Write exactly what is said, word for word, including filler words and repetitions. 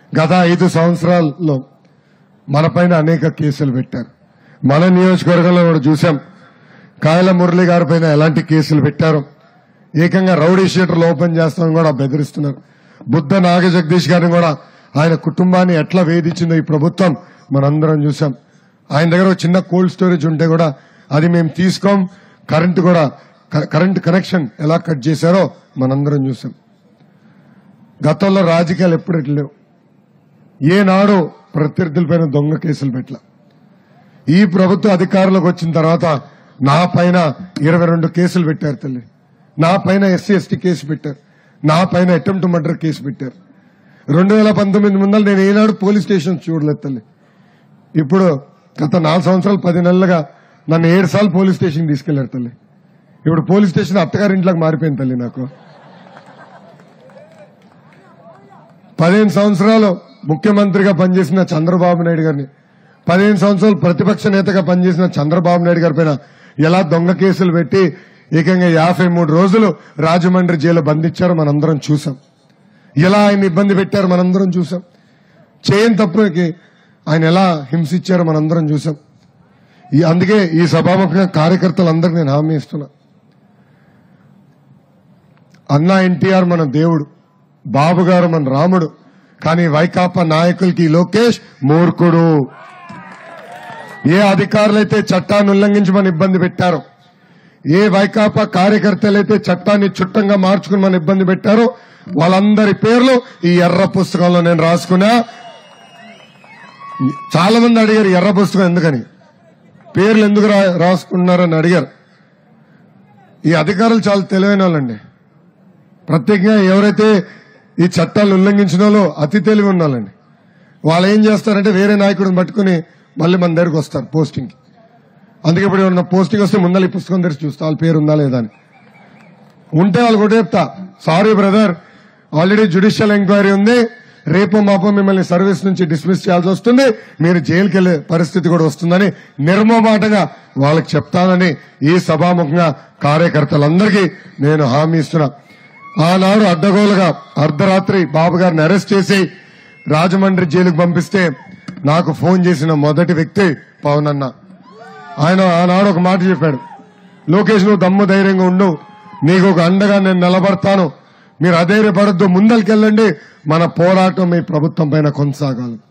గత ఐదు సంవత్సరాల్లో మన పైన అనేక కేసులు పెట్టారు. మన నియోజకవర్గంలో కూడా చూశాం. కాయల మురళి గారి పైన ఎలాంటి కేసులు పెట్టారు. ఏకంగా రౌడీ షీటర్లు ఓపెన్ చేస్తామని కూడా బెదిరిస్తున్నారు. బుద్ధ నాగ జగదీష్ గారిని కూడా ఆయన కుటుంబాన్ని ఎట్లా వేధించిందో ఈ ప్రభుత్వం మనందరం చూసాం. ఆయన దగ్గర ఒక చిన్న కోల్డ్ స్టోరేజ్ ఉంటే కూడా అది మేము తీసుకోం. కరెంటు కూడా కరెంటు కనెక్షన్ ఎలా కట్ చేశారో మనందరం చూసాం. గతంలో రాజకీయాలు ఎప్పుడు లేవు. ఏనాడు ప్రత్యర్థులపైన దొంగ కేసులు పెట్టల. ఈ ప్రభుత్వ అధికారంలోకి వచ్చిన తర్వాత నా పైన ఇరవై రెండు కేసులు పెట్టారు తల్లి. నా పైన ఎస్సీ ఎస్టీ కేసు పెట్టారు. నా పైన అటెంప్ట్ మర్డర్ కేసు పెట్టారు. రెండు వేల పంతొమ్మిది ముందర నేను ఏనాడు పోలీస్ స్టేషన్ చూడలేదు తల్లి. ఇప్పుడు గత నాలుగు సంవత్సరాలు పది నెలలుగా నన్ను ఏడు సార్లు పోలీస్ స్టేషన్ తీసుకెళ్లారు తల్లి. ఇప్పుడు పోలీస్ స్టేషన్ అత్తగారింట్లోకి మారిపోయింది తల్లి. నాకు పదిహేను సంవత్సరాలు ముఖ్యమంత్రిగా పనిచేసిన చంద్రబాబు నాయుడు గారిని, పదిహేను సంవత్సరాలు ప్రతిపక్ష నేతగా పనిచేసిన చంద్రబాబు నాయుడు గారి పైన ఎలా దొంగ కేసులు పెట్టి ఏకంగా యాభై మూడు రోజులు రాజమండ్రి జైలు బంధించారో మనందరం చూసాం. ఎలా ఆయన ఇబ్బంది పెట్టారో మనందరం చూసాం. చేయని తప్పుకి ఆయన ఎలా హింసించారో మనందరం చూసాం. అందుకే ఈ సభాముఖంగా కార్యకర్తలందరికీ నేను హామీ ఇస్తున్నా. అన్నా ఎన్టీఆర్ మన దేవుడు, బాబు గారు మన రాముడు. కానీ వైకాపా నాయకులకి లోకేష్ మూర్ఖుడు. ఏ అధికారులైతే చట్టాన్ని ఉల్లంఘించమని ఇబ్బంది పెట్టారో, ఏ వైకాపా కార్యకర్తలైతే చట్టాన్ని చుట్టంగా మార్చుకుని మన ఇబ్బంది పెట్టారో వాళ్ళందరి పేర్లు ఈ ఎర్ర పుస్తకంలో నేను రాసుకున్నా. చాలా మంది అడిగారు ఎర్ర పుస్తకం ఎందుకని, పేర్లు ఎందుకు రాసుకున్నారని అడిగారు. ఈ అధికారులు చాలా తెలివైన వాళ్ళండి. ప్రత్యేకంగా ఎవరైతే ఈ చట్టాలు ఉల్లంఘించిన వాళ్ళు అతి తెలివి ఉన్న వాళ్ళండి. వాళ్ళు ఏం చేస్తారంటే వేరే నాయకుడిని పట్టుకుని మళ్ళీ మన దగ్గరకు వస్తారు పోస్టింగ్ కి. అందుకే ఇప్పుడు ఏమన్నా పోస్టింగ్ వస్తే ముందర ఈ పుస్తకం తెరిచి చూస్తా వాళ్ళ పేరు ఉందా లేదా అని. ఉంటే వాళ్ళు కూడా చెప్తా, sorry brother, already judicial enquiry ఉంది, రేపు మాపో మిమ్మల్ని సర్వీస్ నుంచి డిస్మిస్ చేయాల్సి వస్తుంది, మీరు జైలుకి వెళ్లే పరిస్థితి కూడా వస్తుందని నిర్మమాటగా వాళ్ళకి చెప్తానని ఈ సభాముఖంగా కార్యకర్తలందరికీ నేను హామీ ఇస్తున్నా. ఆనాడు అడ్డగోలుగా అర్ధరాత్రి బాబు గారిని అరెస్ట్ చేసి రాజమండ్రి జైలుకు పంపిస్తే నాకు ఫోన్ చేసిన మొదటి వ్యక్తి పవన్ అన్న. ఆయన ఆనాడు ఒక మాట చెప్పాడు, లోకేష్ నువ్వు దమ్ము ధైర్యంగా ఉండు, నీకు ఒక అండగా నేను నిలబడతాను, మీరు అధైర్యపడద్దు, ముందరికెళ్ళండి, మన పోరాటం మీ ప్రభుత్వం పైన కొనసాగాలి.